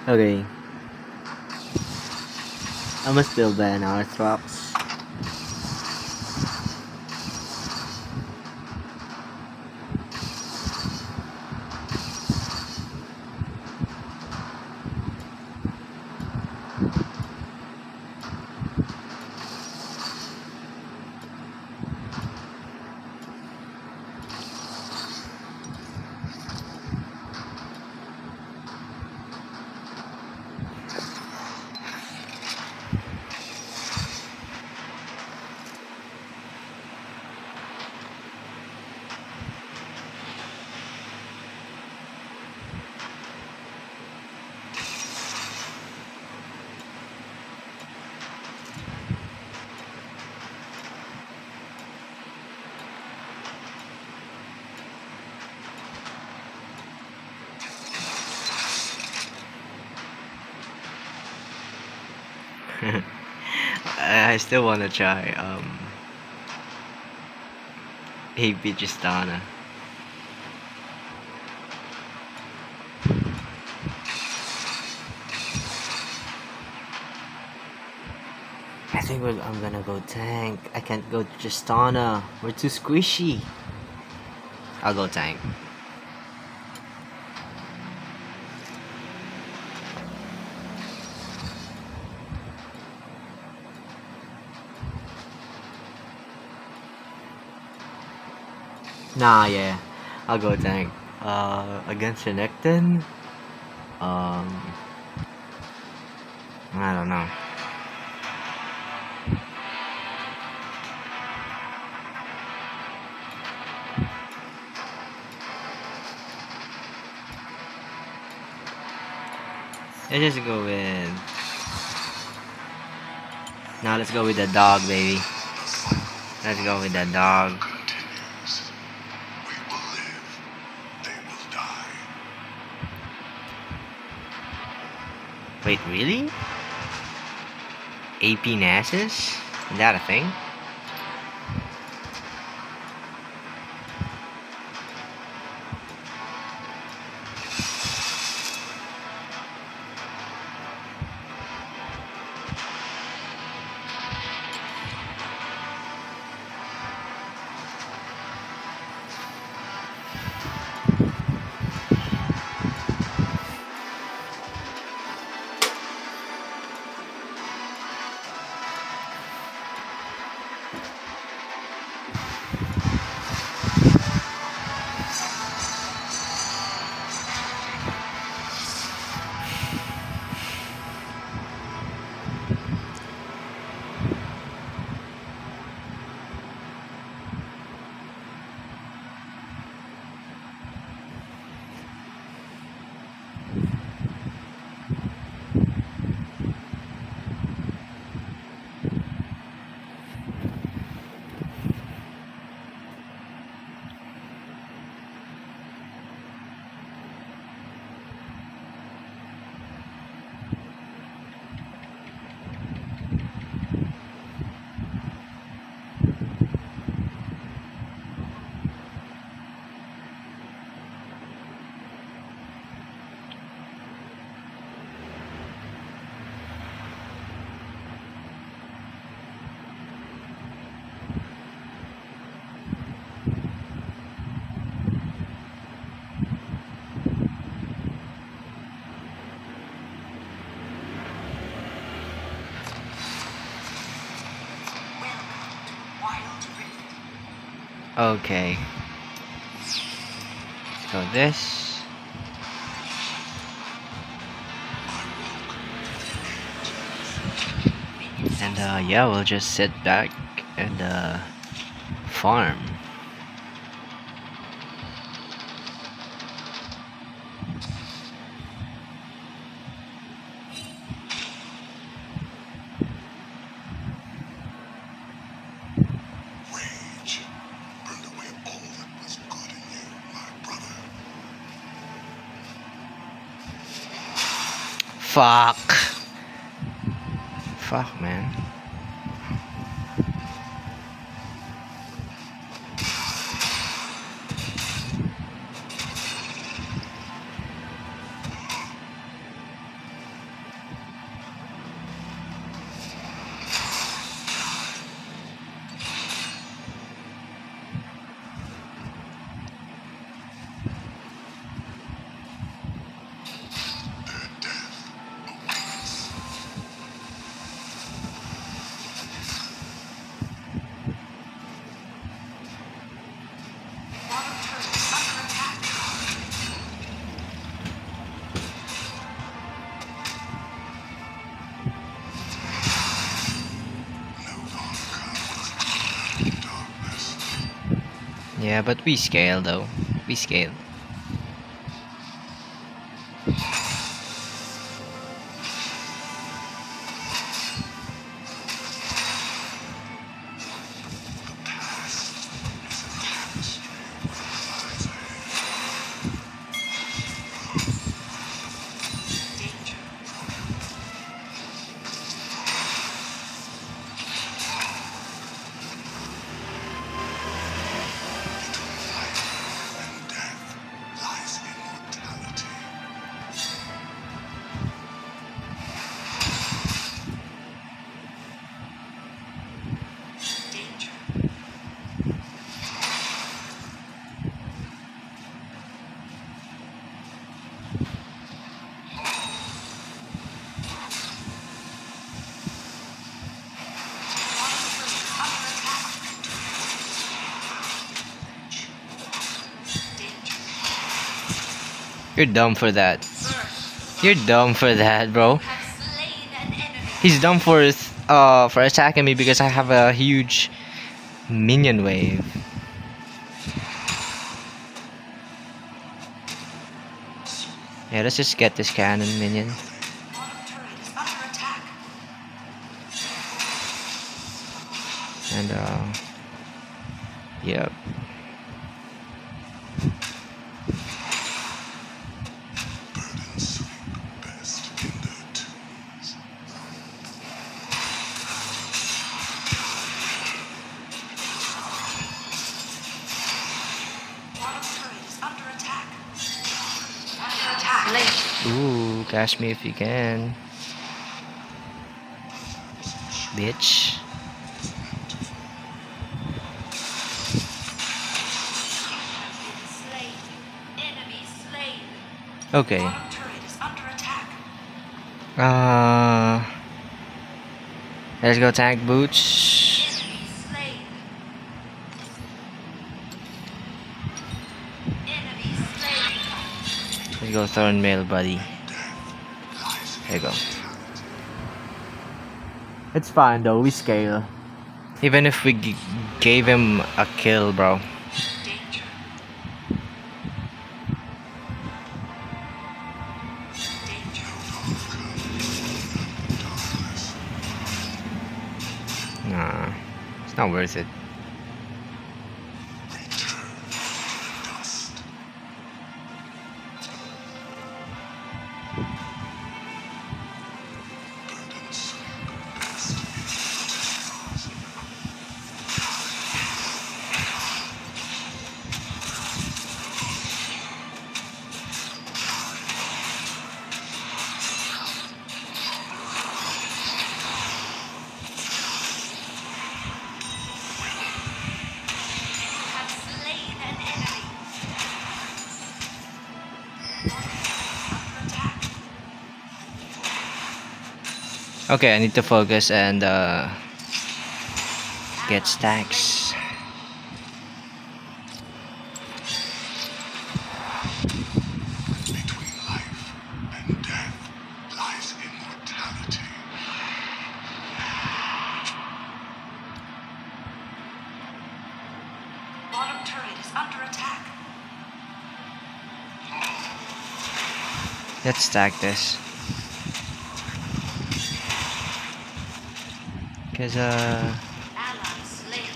Okay, I must still ban Arthrox. I still wanna try Hey Pidgeystana. I think I'm gonna go tank. I can't go Tristana. We're too squishy. I'll go tank. Nah, yeah. I'll go tank. Against Renekton? Um, I don't know. Let's just go with... Now let's go with the dog, baby. Let's go with the dog. Wait, really? AP Nasus? Is that a thing? Okay. So this. And yeah, we'll just sit back and farm. Fuck. Fuck, man. Yeah, but we scale though. We scale. You're dumb for that. You're dumb for that, bro. He's dumb for attacking me because I have a huge minion wave. Yeah, let's just get this cannon minion. And yep. Ooh, catch me if you can. Bitch. Okay. Let's go tank boots. Let's go thorn mail, buddy. There you go. It's fine though, we scale. Even if we gave him a kill, bro. Nah, it's not worth it. Okay, I need to focus and get stacks. Between life and death lies immortality. Bottom turret is under attack. Let's stack this. Cause Ally slain.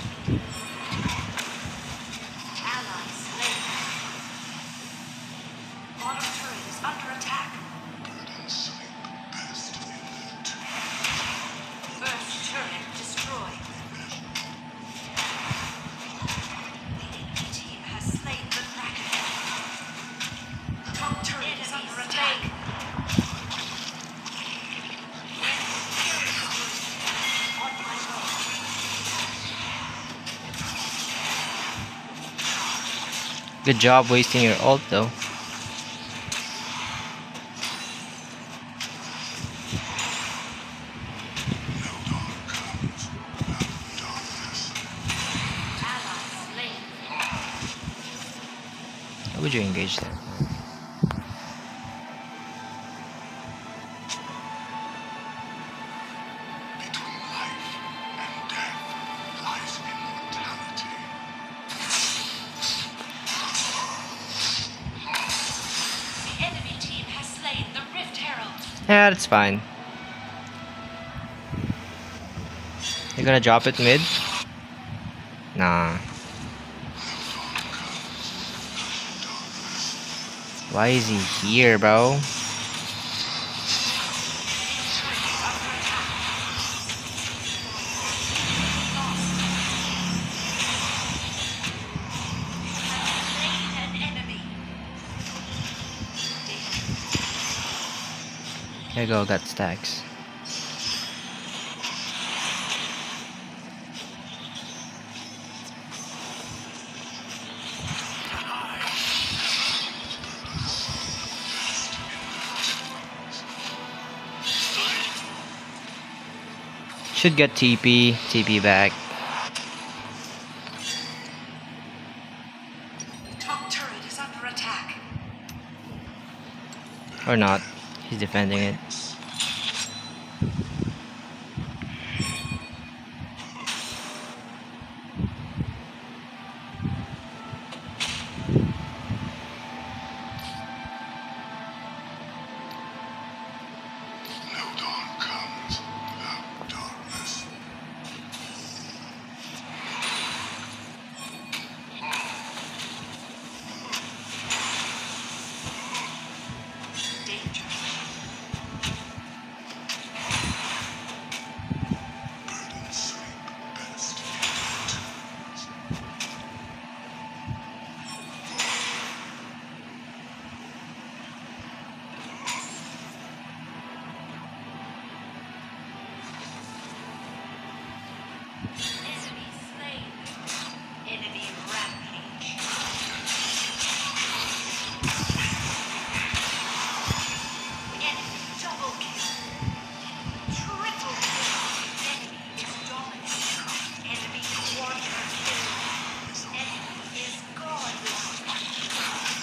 Ally slain. Bottom turret is under attack. Burden sweep past inlet. First turret destroyed. The enemy team has slain the dragon. Top turret is under attack. On my way. good job wasting your ult though. How would you engage that? Between life and death lies immortality. Yeah, that's fine. You're gonna drop it mid? Nah. Why is he here, bro? Here you go, got stacks. Should get TP back. Top turret is under attack. Or not. He's defending it. No dawn comes without darkness. Danger. Birds sleep best in tombs. Enemy slain. Enemy rampage. Enemy double kill. Triple kill. Enemy is dominant. Enemy quadra kill. Enemy is godlike.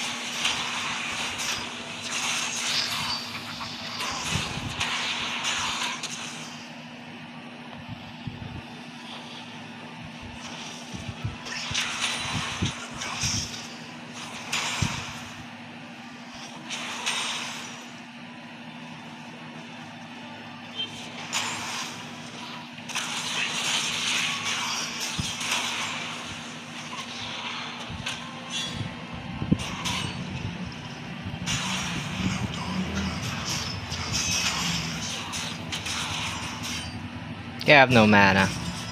Yeah, I have no mana.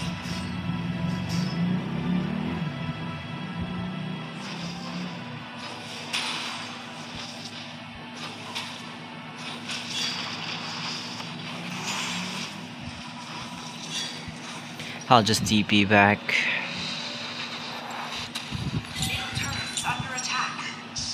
I'll just TP back. Middle turret is under attack.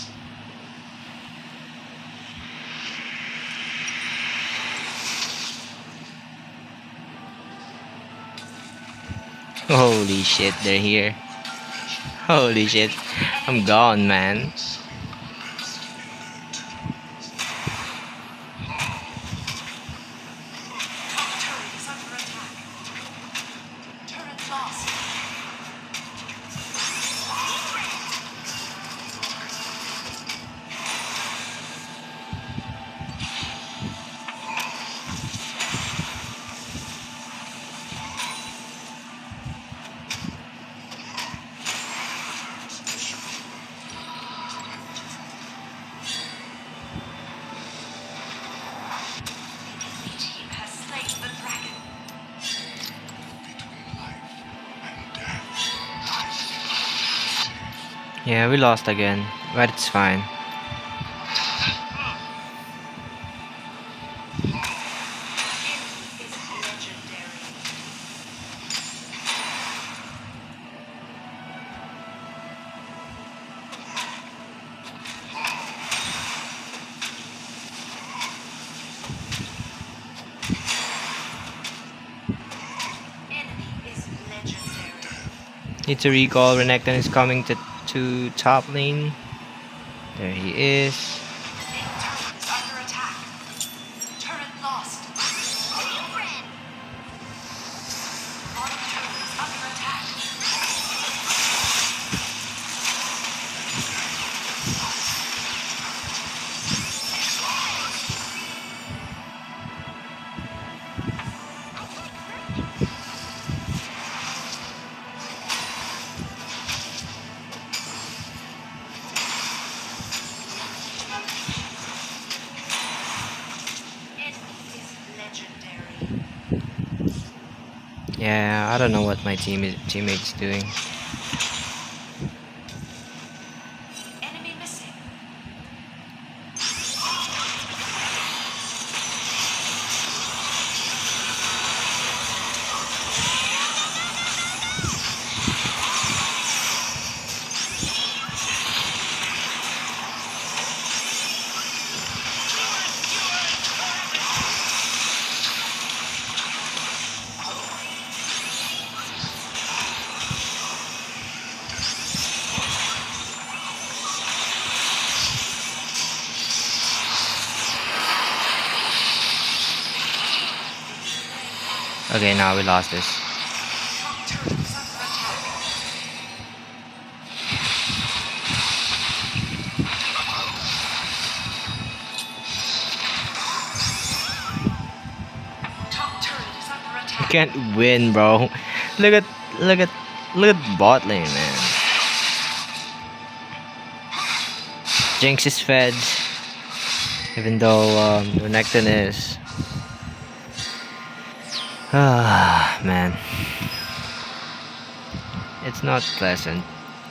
Holy shit, they're here. Holy shit. I'm gone, man. Top turret is under attack. Turret lost. Enemy team has slain the dragon. Between life and death lies eternity. Yeah, we lost again, but it's fine. Enemy is legendary. Enemy is legendary. Need to recall Renekton is coming to top lane. There he is. Middle turret is under attack. Turret lost. Bottom turret is under attack. Yeah, I don't know what my teammates doing. Enemy missing. Okay, now we lost this. Top turret is under attack. Top turret is under I attack. can't win, bro. Look at look at look at bot lane, man. Jinx is fed, even though Renekton is. Ah, man. It's not pleasant.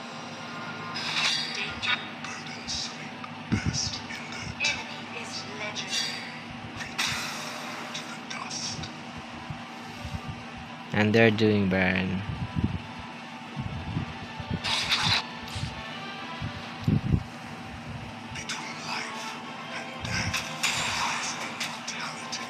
Birds sleep best in the Enemy is legendary. to the dust. And they're doing Baron. Between life and death lies immortality.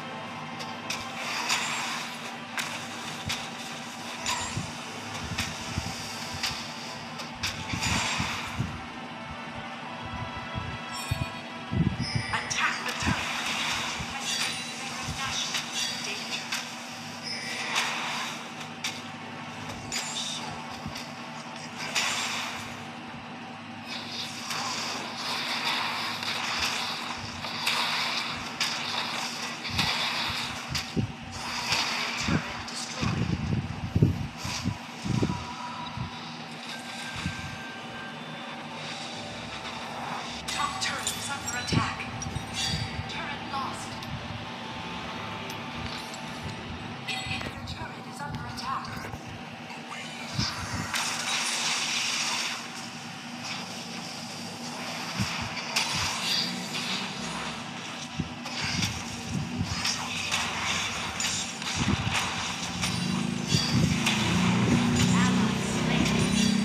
Attack the turret. Danger. Turret destroyed. Top turret is under attack. Turret lost. Inhibitor turret is under attack. Ally slain.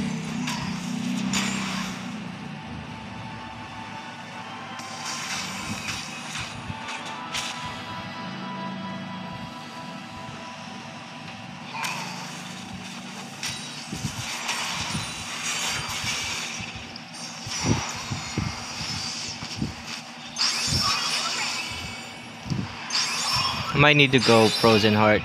I might need to go Frozen Heart.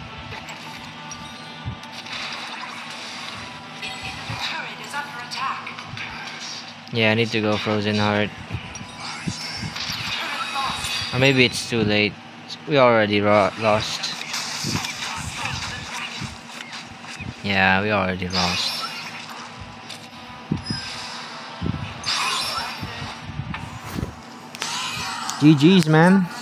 Inhibitor turret is under attack. Yeah, I need to go Frozen Heart. Turret lost. Or maybe it's too late. We already lost. Yeah, we already lost. GG's, man.